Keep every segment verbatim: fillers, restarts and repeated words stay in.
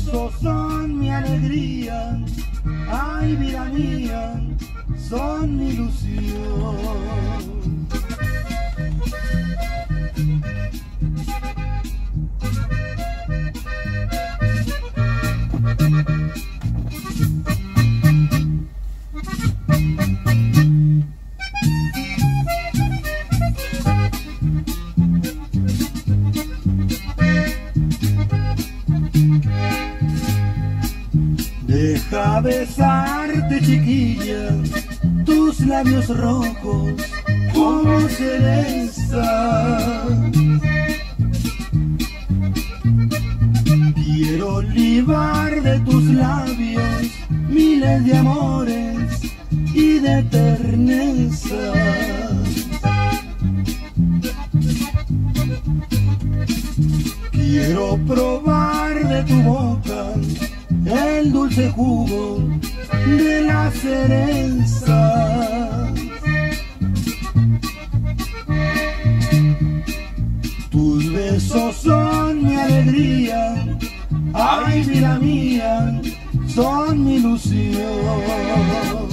besos son mi alegría, ay vida mía, son mi ilusión. Deja besarte, chiquilla, tus labios rojos como cereza. Quiero libar de tus labios miles de amores y de terneza. Quiero probar de tu boca el dulce jugo de la cereza. Tus besos son mi alegría, ay vida mía, son mi ilusión.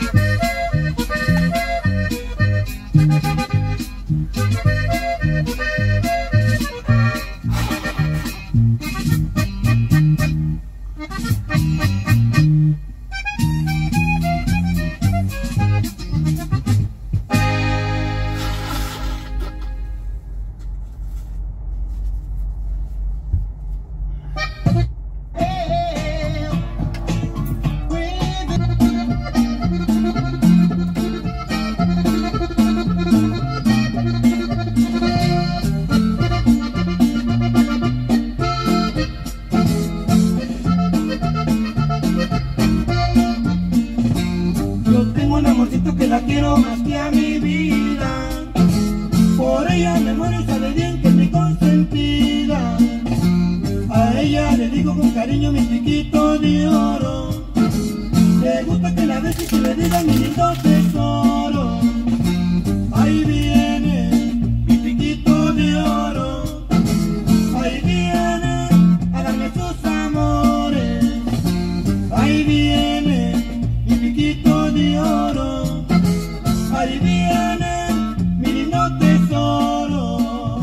Que la quiero más que a mi vida, por ella me muero y sabe bien que es mi consentida. A ella le digo con cariño mi chiquito de oro, le gusta que la bese y que le diga mi lindo tesoro. Ahí viene mi chiquito de oro, ahí viene a darme sus amores. Ahí viene mi chiquito de oro, ahí viene mi lindo tesoro.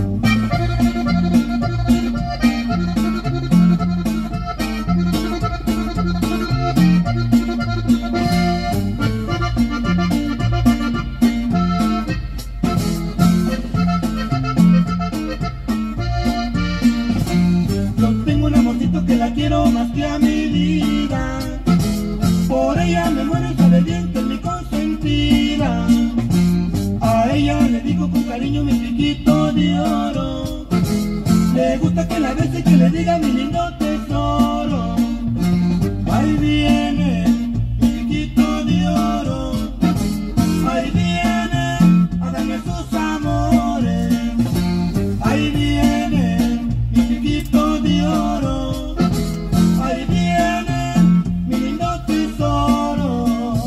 Yo tengo un amorcito que la quiero más que a mi vida, por ella me muero y sabe bien que es mi consentida. A ella le digo con cariño mi chiquito de oro, le gusta que la bese y que le diga mi lindo tesoro. Ahí viene mi chiquito de oro, ahí viene a darme sus amores. Ahí viene mi chiquito de oro, ahí viene mi lindo tesoro.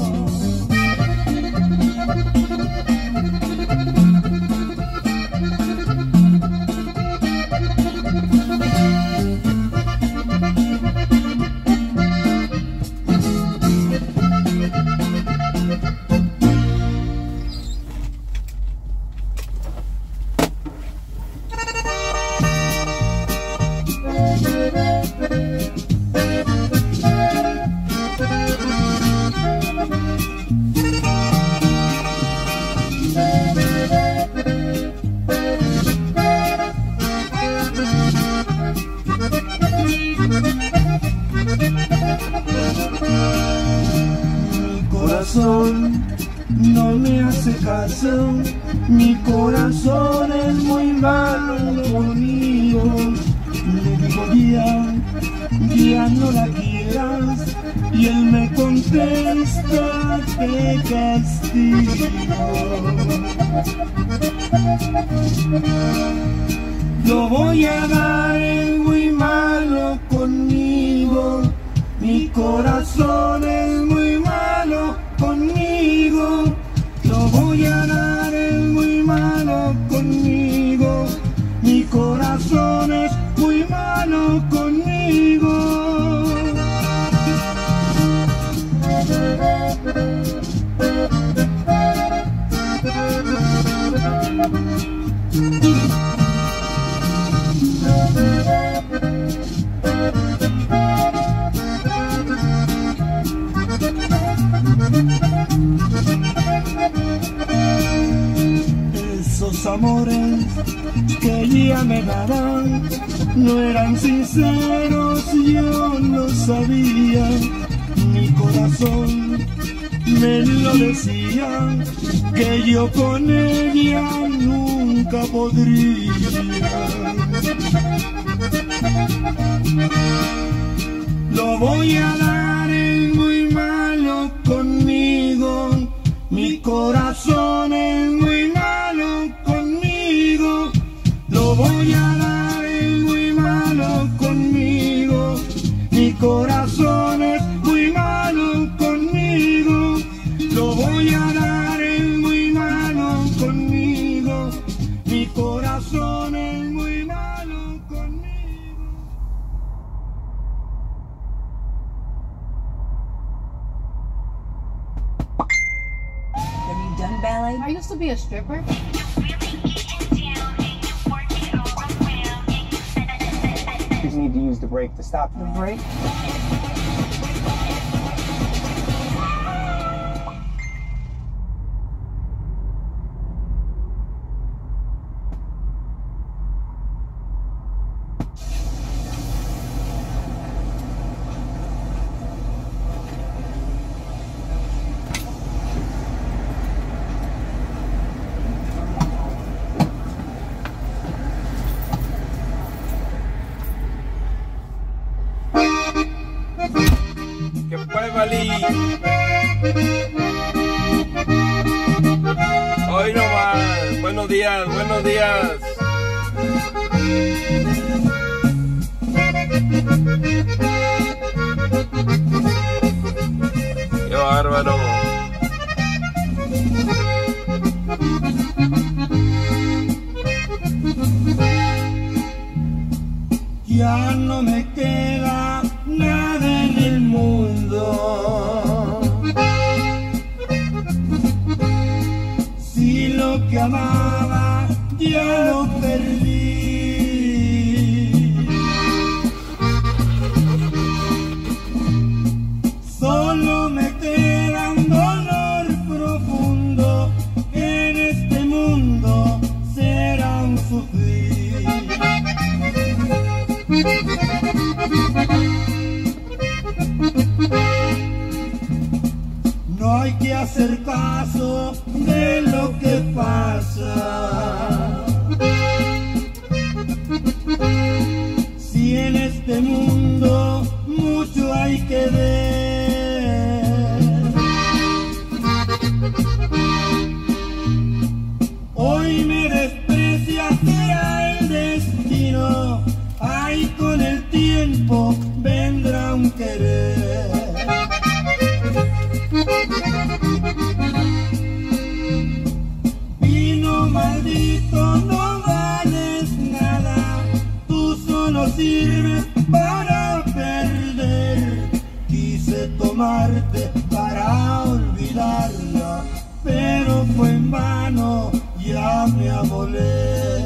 No me hace caso, mi corazón es muy malo conmigo. Le digo ya, ya no la quieras, y él me contesta, te castigo. Lo voy a dar, es muy malo conmigo, mi corazón es muy malo conmigo. Lo voy a dar, es muy malo conmigo, mi corazón es muy malo conmigo. me daban no eran sinceros, yo lo sabía, mi corazón me lo decía, que yo con ella nunca podría. Lo voy a dar, es muy malo conmigo, mi corazón es muy malo conmigo. Lo voy a dar, es muy malo conmigo, mi corazón es muy malo conmigo. Lo voy a dar, es muy malo conmigo, mi corazón es muy malo conmigo. Have you done ballet? I used to be a stripper. You just need to use the brake to stop. The brake? ¿Qué pues, Valí? Hoy nomás. Buenos días, buenos días. Qué bárbaro. Ya no me queda nada en el mundo. Si lo que amaba ya lo perdí. Solo me queda un dolor profundo, que en este mundo será un sufrir. No hay que hacer caso de lo que pasa. Si en este mundo mucho hay que ver. Hoy me desprecia, será el destino. Ay, con el tiempo vendrá un querer. Vino maldito, no vales nada, tú solo sirves para perder. Quise tomarte para olvidarla, pero fue en vano, ya me amolé.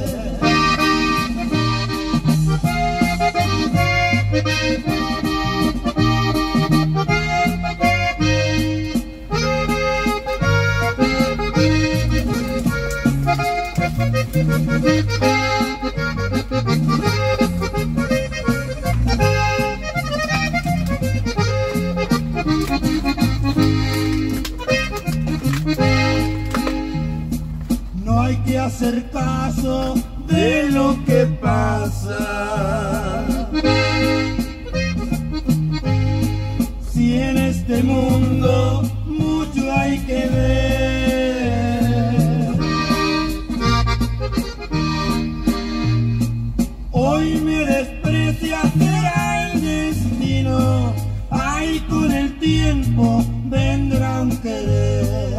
No hay que hacer caso de lo que pasa. Si en este mundo mucho hay que ver. Hoy me desprecia, será el destino. Ay, con el tiempo vendrá un querer.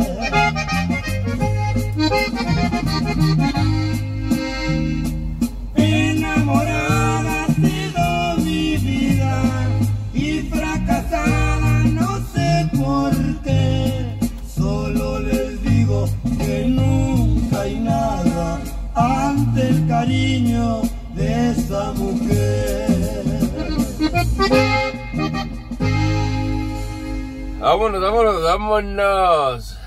Enamorada ha sido mi vida y fracasada no sé por qué. Solo les digo que nunca hay nada ante el cariño de esa mujer. Vámonos, vámonos, vámonos.